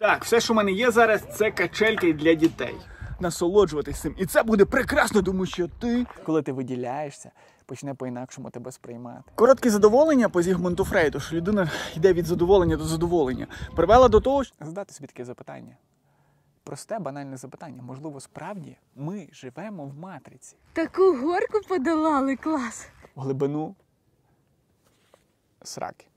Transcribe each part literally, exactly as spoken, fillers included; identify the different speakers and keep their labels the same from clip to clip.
Speaker 1: Так, все, що в мене є зараз, це качельки для дітей. Насолоджуватись цим. І це буде прекрасно, тому що ти, коли ти виділяєшся, почне по-інакшому тебе сприймати. Коротке задоволення по Зігмунду Фрейду, що людина йде від задоволення до задоволення, привела до того, що задати собі таке запитання. Просте, банальне запитання. Можливо, справді ми живемо в матриці.
Speaker 2: Таку горку подолали, клас.
Speaker 1: В глибину сраки.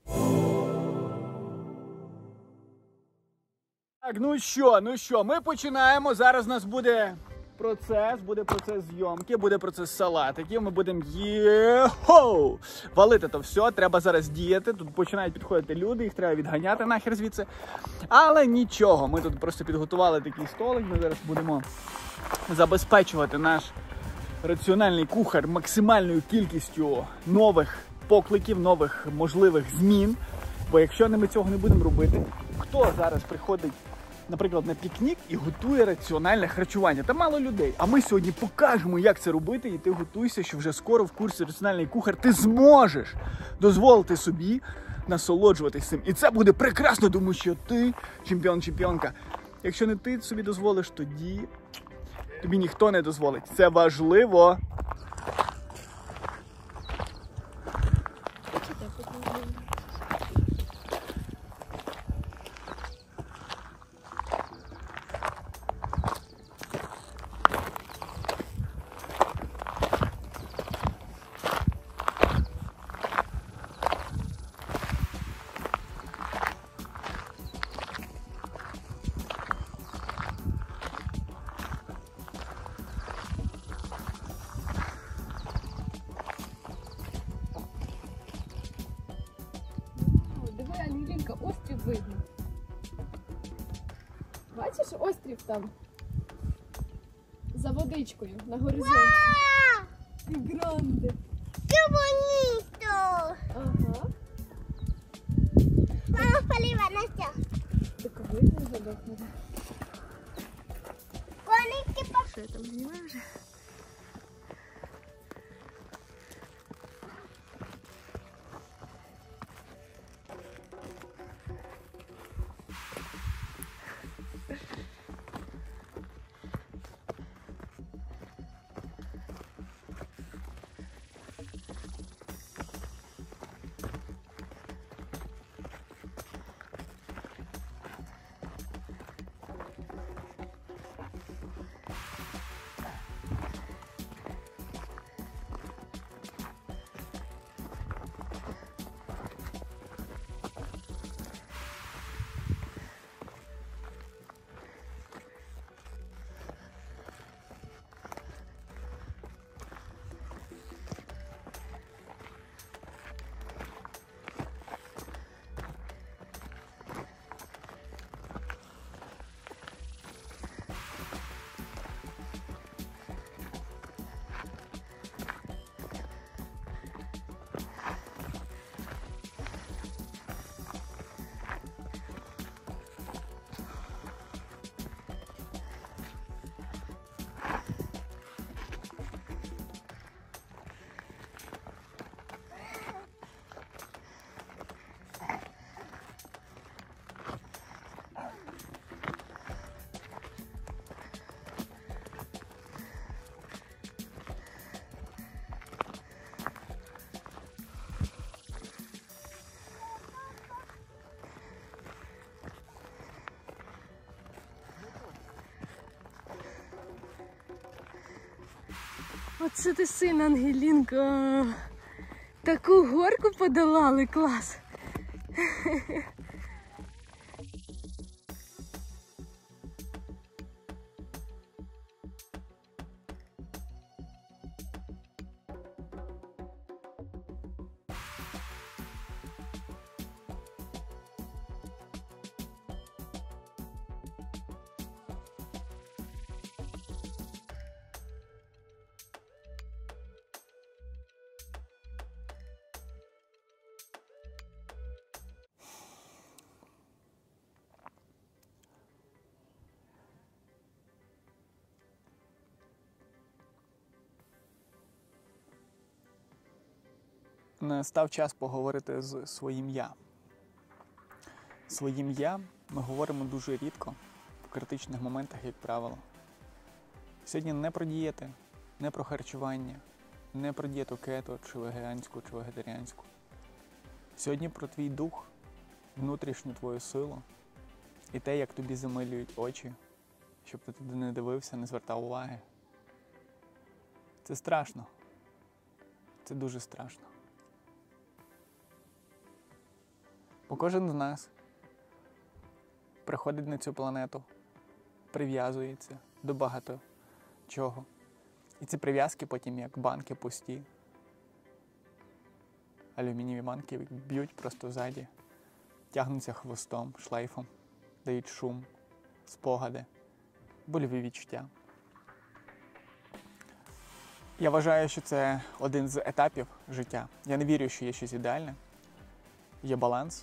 Speaker 1: Так, ну що, ну що, ми починаємо. Зараз у нас буде процес, буде процес зйомки, буде процес салатиків. Ми будемо є-хоу! Валити то все, треба зараз діяти. Тут починають підходити люди, їх треба відганяти нахер звідси. Але нічого, ми тут просто підготували такий столик. Ми зараз будемо забезпечувати наш раціональний кухар максимальною кількістю нових покликів, нових можливих змін. Бо якщо ми цього не будемо робити, хто зараз приходить, наприклад, на пікнік і готує раціональне харчування? Та мало людей. А ми сьогодні покажемо, як це робити, і ти готуйся, що вже скоро в курсі раціональний кухар ти зможеш дозволити собі насолоджуватись цим. І це буде прекрасно, тому що ти чемпіон-чемпіонка. Якщо не ти собі дозволиш, тоді тобі ніхто не дозволить. Це важливо.
Speaker 2: Острів видно. Бачиш, острів там за водичкою на горизонті. Гранде.
Speaker 3: ¡Qué bonito!
Speaker 2: Ага.
Speaker 3: Vamos para arriba, Настя.
Speaker 2: Так видно задок.
Speaker 3: Коники по...
Speaker 2: Що я там знімаю вже? Оце ти син, Ангелінка. Таку горку подолали, клас.
Speaker 1: Настав час поговорити з своїм «я». Своїм «я» ми говоримо дуже рідко, в критичних моментах, як правило. Сьогодні не про дієти, не про харчування, не про дієту кето, чи веганську, чи вегетаріанську. Сьогодні про твій дух, внутрішню твою силу і те, як тобі замилюють очі, щоб ти туди не дивився, не звертав уваги. Це страшно. Це дуже страшно. Бо кожен з нас приходить на цю планету, прив'язується до багато чого. І ці прив'язки потім як банки пусті. Алюмінієві банки б'ють просто ззаді, тягнуться хвостом, шлейфом, дають шум, спогади, больові відчуття. Я вважаю, що це один з етапів життя. Я не вірю, що є щось ідеальне. Є баланс.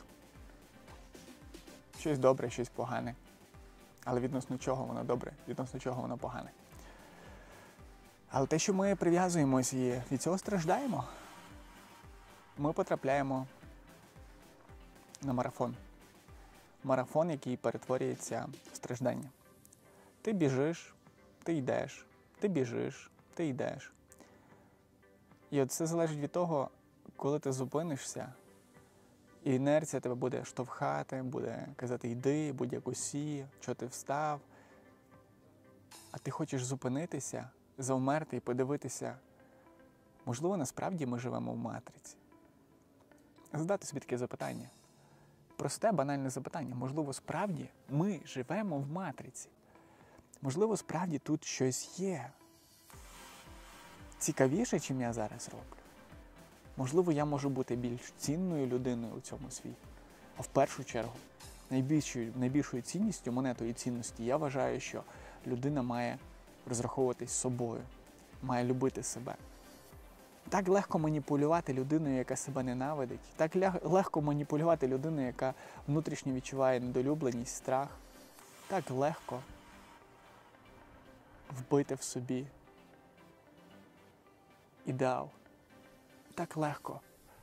Speaker 1: Щось добре, щось погане. Але відносно чого воно добре, відносно чого воно погане. Але те, що ми прив'язуємось і від цього страждаємо, ми потрапляємо на марафон. Марафон, який перетворюється в страждання. Ти біжиш, ти йдеш, ти біжиш, ти йдеш. І от це залежить від того, коли ти зупинишся, і інерція тебе буде штовхати, буде казати «йди», будь-як усі, що ти встав. А ти хочеш зупинитися, завмерти і подивитися, можливо, насправді ми живемо в матриці. Задати собі таке запитання. Просте, банальне запитання. Можливо, справді ми живемо в матриці. Можливо, справді тут щось є. Цікавіше, чим я зараз роблю. Можливо, я можу бути більш цінною людиною у цьому світі. А в першу чергу, найбільшою, найбільшою цінністю, монетою цінності, я вважаю, що людина має розраховуватись собою, має любити себе. Так легко маніпулювати людиною, яка себе ненавидить. Так легко маніпулювати людиною, яка внутрішньо відчуває недолюбленість, страх. Так легко вбити в собі ідеал. Так легко.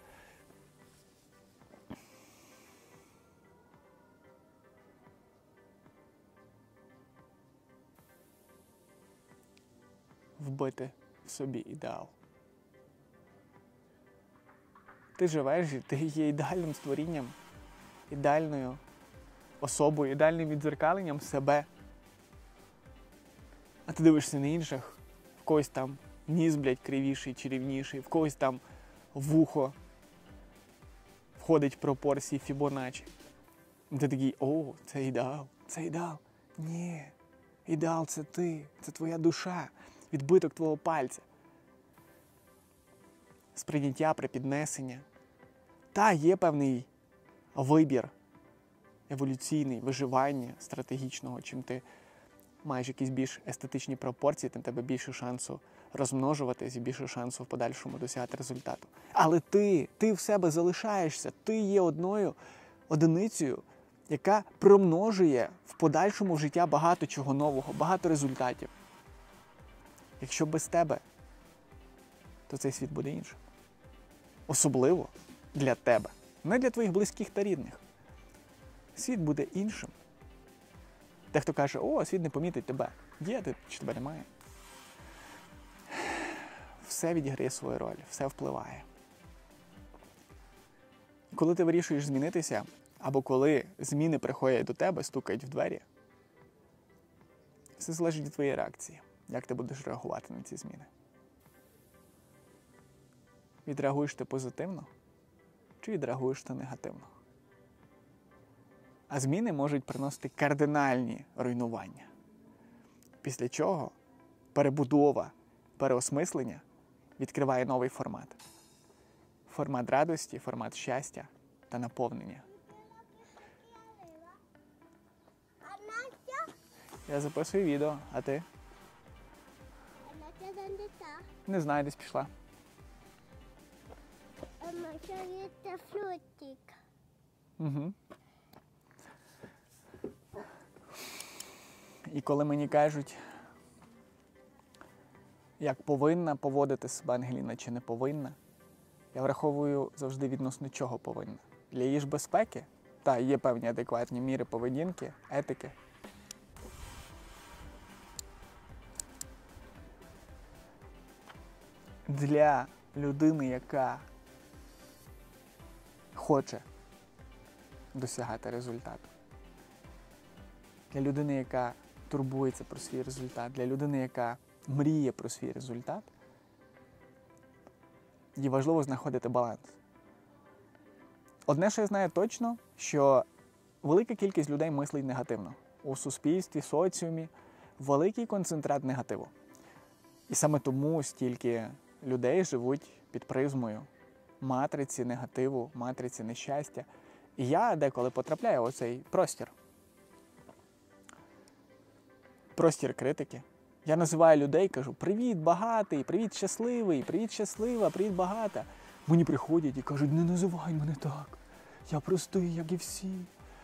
Speaker 1: Вбити в собі ідеал. Ти живеш, ти є ідеальним створінням, ідеальною особою, ідеальним віддзеркаленням себе. А ти дивишся на інших, в когось там ніс, блядь, кривіший чи рівніший, в когось там вухо входить в пропорції Фібоначчі. І ти такий, о, це ідеал, це ідеал. Ні, ідеал це ти, це твоя душа, відбиток твого пальця. Сприйняття, припіднесення. Та, є певний вибір еволюційний, виживання стратегічного. Чим ти маєш якісь більш естетичні пропорції, тим тебе більше шансу розмножуватись і більше шансу в подальшому досягати результату. Але ти, ти в себе залишаєшся, ти є одною одиницею, яка промножує в подальшому життя багато чого нового, багато результатів. Якщо без тебе, то цей світ буде іншим. Особливо для тебе. Не для твоїх близьких та рідних. Світ буде іншим. Дехто каже, о, світ не помітить тебе. Є ти, чи тебе немає. Все відіграє свою роль, все впливає. Коли ти вирішуєш змінитися, або коли зміни приходять до тебе, стукають в двері, все залежить від твоєї реакції. Як ти будеш реагувати на ці зміни? Відреагуєш ти позитивно, чи відреагуєш ти негативно? А зміни можуть приносити кардинальні руйнування. Після чого перебудова, переосмислення відкриває новий формат. Формат радості, формат щастя та наповнення. Я записую відео, а ти? Не знаю, десь пішла.
Speaker 3: Це флютик.
Speaker 1: Угу. І коли мені кажуть, як повинна поводити себе Ангеліна чи не повинна, я враховую завжди відносно чого повинна. Для її ж безпеки та, є певні адекватні міри поведінки, етики. Для людини, яка хоче досягати результату. Для людини, яка турбується про свій результат, для людини, яка мріє про свій результат, їй важливо знаходити баланс. Одне, що я знаю точно, що велика кількість людей мислить негативно. У суспільстві, соціумі великий концентрат негативу. І саме тому стільки людей живуть під призмою матриці негативу, матриці нещастя. І я деколи потрапляю в цей простір. Простір критики. Я називаю людей, кажу: привіт, багатий, привіт, щасливий, привіт, щаслива, привіт, багата. Мені приходять і кажуть: не називай мене так, я простий, як і всі.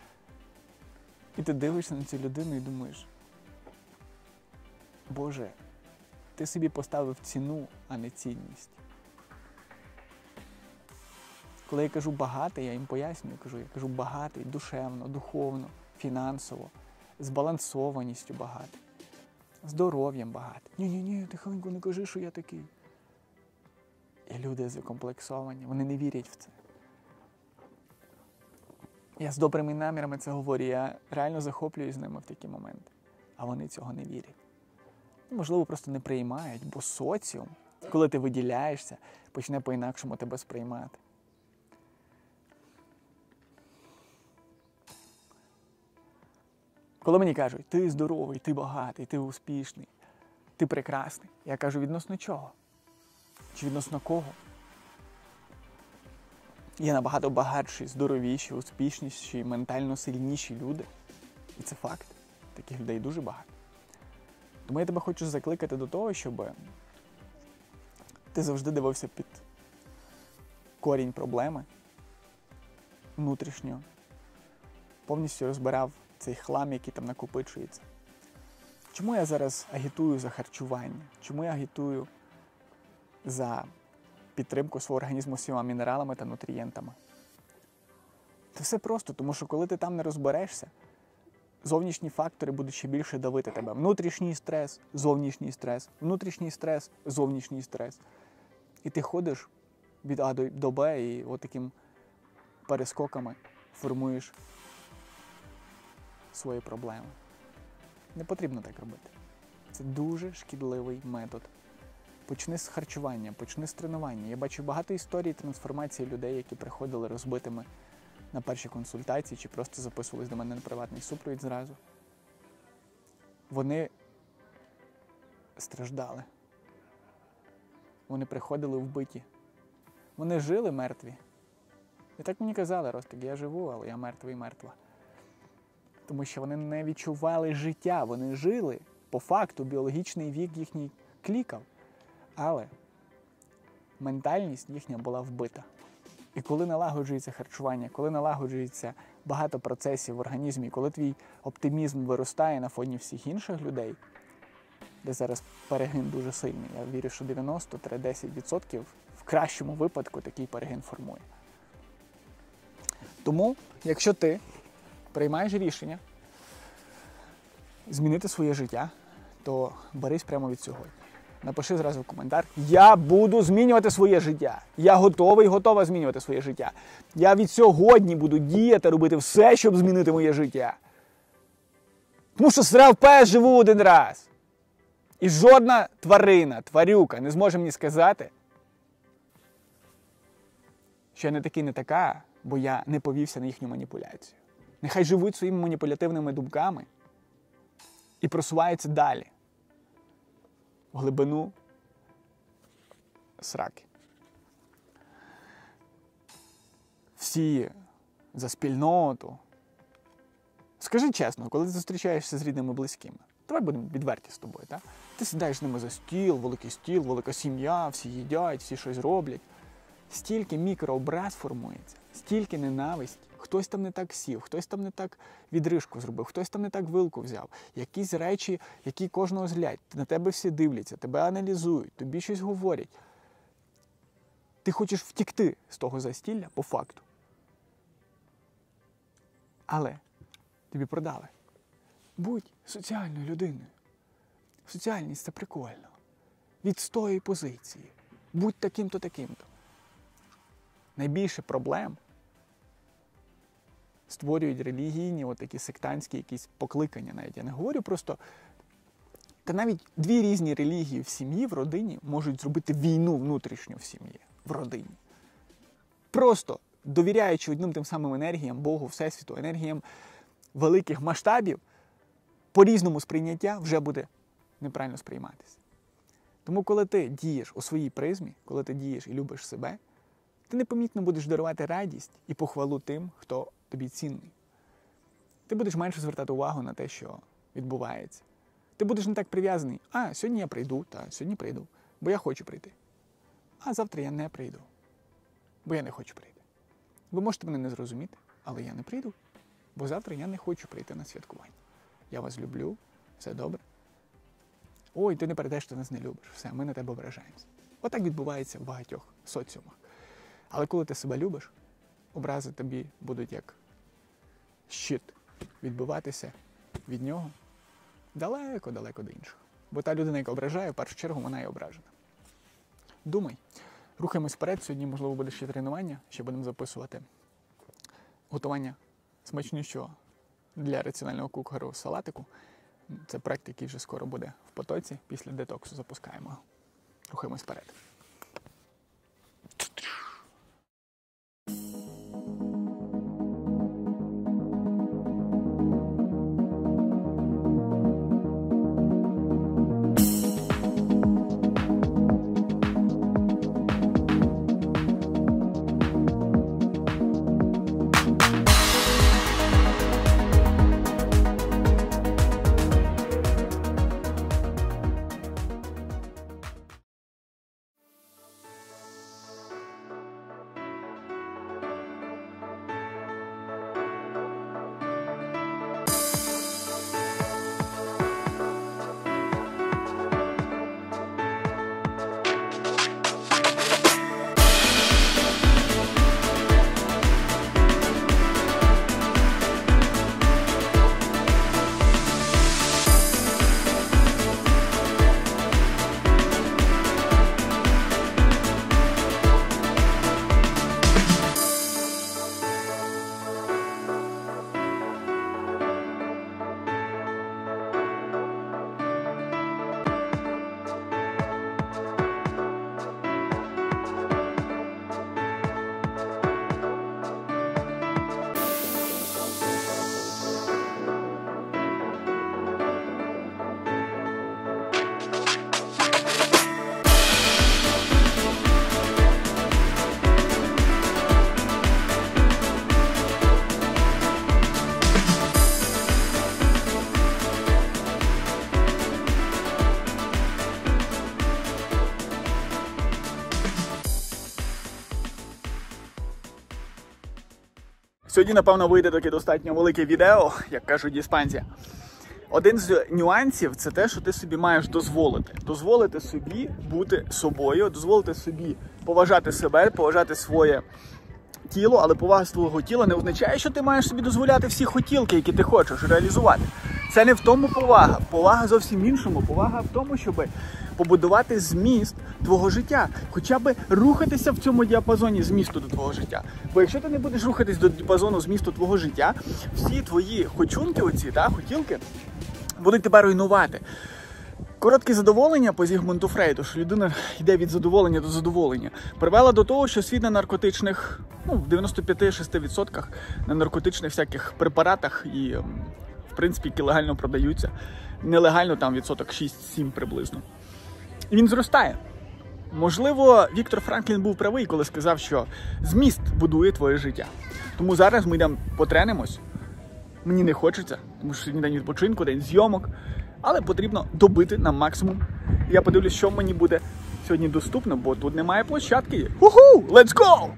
Speaker 1: І ти дивишся на цю людину і думаєш: Боже, ти собі поставив ціну, а не цінність. Коли я кажу багатий, я їм пояснюю, кажу, я кажу багатий, душевно, духовно, фінансово, збалансованістю багатий, здоров'ям багатий. Ні-ні-ні, тихонько не кажи, що я такий. І люди закомплексовані, вони не вірять в це. Я з добрими намірами це говорю, я реально захоплююсь з ними в такі моменти. А вони цього не вірять. Можливо, просто не приймають, бо соціум, коли ти виділяєшся, почне по-інакшому тебе сприймати. Коли мені кажуть: ти здоровий, ти багатий, ти успішний, ти прекрасний, я кажу: відносно чого? Чи відносно кого? Є набагато багатші, здоровіші, успішніші, ментально сильніші люди. І це факт. Таких людей дуже багато. Тому я тебе хочу закликати до того, щоб ти завжди дивився під корінь проблеми внутрішньо, повністю розбирав цей хлам, який там накопичується. Чому я зараз агітую за харчування? Чому я агітую за підтримку свого організму всіма мінералами та нутрієнтами? Це все просто, тому що коли ти там не розберешся, зовнішні фактори будуть ще більше давити тебе. Внутрішній стрес, зовнішній стрес, внутрішній стрес, зовнішній стрес. І ти ходиш від А до Б і отаким перескоками формуєш свої проблеми. Не потрібно так робити. Це дуже шкідливий метод. Почни з харчування, почни з тренування. Я бачу багато історій трансформації людей, які приходили розбитими на перші консультації чи просто записувались до мене на приватний супровід зразу. Вони страждали. Вони приходили вбиті. Вони жили мертві. І так мені казали: Ростик, я живу, але я мертвий, мертва. Тому що вони не відчували життя. Вони жили, по факту, біологічний вік їхній клікав. Але ментальність їхня була вбита. І коли налагоджується харчування, коли налагоджується багато процесів в організмі, коли твій оптимізм виростає на фоні всіх інших людей, де зараз перегин дуже сильний, я вірю, що дев'яносто - десять відсотків в кращому випадку такий перегин формує. Тому, якщо ти приймаєш рішення змінити своє життя, то берись прямо від сьогодні. Напиши зразу в коментар: я буду змінювати своє життя. Я готовий, готова змінювати своє життя. Я від сьогодні буду діяти, робити все, щоб змінити моє життя. Тому що срав пес живу один раз. І жодна тварина, тварюка не зможе мені сказати, що я не такий, не така, бо я не повівся на їхню маніпуляцію. Нехай живуть своїми маніпулятивними думками і просуваються далі. В глибину сраки. Всі за спільноту. Скажи чесно, коли ти зустрічаєшся з рідними близькими, давай будемо відверті з тобою, так? Ти сідаєш з ними за стіл, великий стіл, велика сім'я, всі їдять, всі щось роблять. Стільки мікрообраз формується, стільки ненависті. Хтось там не так сів, хтось там не так відрижку зробив, хтось там не так вилку взяв. Якісь речі, які кожного злять. На тебе всі дивляться, тебе аналізують, тобі щось говорять. Ти хочеш втікти з того застілля по факту. Але тобі продали. Будь соціальною людиною. Соціальність – це прикольно. Відстоюй позиції. Будь таким-то, таким-то. Найбільше проблем створюють релігійні, от такі сектантські якісь покликання навіть. Я не говорю просто... Та навіть дві різні релігії в сім'ї, в родині можуть зробити війну внутрішню в сім'ї, в родині. Просто довіряючи одним тим самим енергіям, Богу, Всесвіту, енергіям великих масштабів, по-різному сприйняття вже буде неправильно сприйматися. Тому коли ти дієш у своїй призмі, коли ти дієш і любиш себе, ти непомітно будеш дарувати радість і похвалу тим, хто тобі цінний. Ти будеш менше звертати увагу на те, що відбувається. Ти будеш не так прив'язаний. А, сьогодні я прийду, та сьогодні прийду, бо я хочу прийти. А завтра я не прийду, бо я не хочу прийти. Ви можете мене не зрозуміти, але я не прийду, бо завтра я не хочу прийти на святкування. Я вас люблю, все добре. Ой, ти не перейдеш, ти нас не любиш. Все, ми на тебе ображаємося. Отак відбувається в багатьох соціумах. Але коли ти себе любиш, образи тобі будуть як щит відбиватися від нього далеко-далеко до іншого. Бо та людина, яка ображає, в першу чергу вона і ображена. Думай. Рухаємось вперед. Сьогодні, можливо, буде ще тренування. Ще будемо записувати готування смачнющого для раціонального кухару салатику. Це проект, який вже скоро буде в потоці. Після детоксу запускаємо. Рухаємось вперед. Сьогодні, напевно, вийде таке достатньо велике відео, як кажуть іспанці. Один з нюансів – це те, що ти собі маєш дозволити. Дозволити собі бути собою, дозволити собі поважати себе, поважати своє тіло, але повага свого тіла не означає, що ти маєш собі дозволяти всі хотілки, які ти хочеш реалізувати. Це не в тому повага. Повага зовсім іншому. Повага в тому, щоб побудувати зміст твого життя. Хоча б рухатися в цьому діапазоні змісту до твого життя. Бо якщо ти не будеш рухатись до діапазону змісту твого життя, всі твої хочунки оці, та, хотілки, будуть тебе руйнувати. Коротке задоволення по Зігмунду Фрейду, що людина йде від задоволення до задоволення, привела до того, що світ на наркотичних, ну, в дев'яносто п'ять - шість відсотках на наркотичних всяких препаратах і, в принципі, які легально продаються. Нелегально там відсоток шість-сім приблизно. І він зростає. Можливо, Віктор Франклін був правий, коли сказав, що зміст будує твоє життя. Тому зараз ми йдемо потренимось. Мені не хочеться, тому що сьогодні день відпочинку, день зйомок. Але потрібно добити на максимум. Я подивлюсь, що мені буде сьогодні доступно, бо тут немає площадки. Ху-ху! Let's go!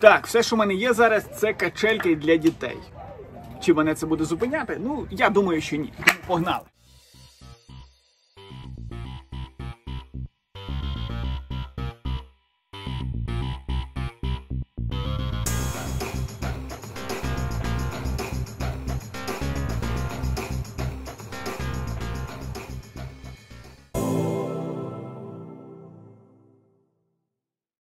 Speaker 1: Так, все, що в мене є зараз, це качельки для дітей. Чи мене це буде зупиняти? Ну, я думаю, що ні. Тому погнали.